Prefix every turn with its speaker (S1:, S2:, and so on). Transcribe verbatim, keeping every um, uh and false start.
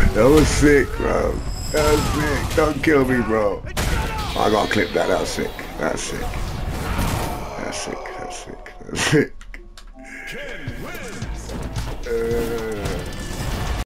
S1: That was sick, bro. That was sick. Don't kill me, bro. I gotta clip that. That was sick. That's sick. That's sick. That's sick. That's sick. Uh,